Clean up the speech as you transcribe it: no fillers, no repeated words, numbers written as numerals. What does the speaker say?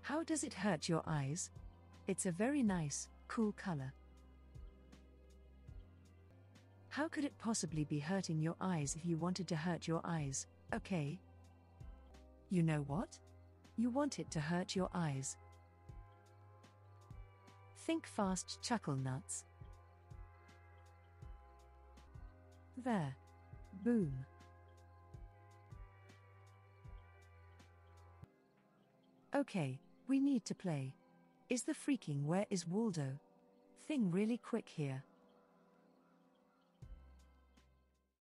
How does it hurt your eyes? It's a very nice, cool color. How could it possibly be hurting your eyes if you wanted to hurt your eyes, okay? You know what? You want it to hurt your eyes. Think fast, chuckle nuts. There. Boom. Okay, we need to play. Is the freaking where is Waldo thing really quick here?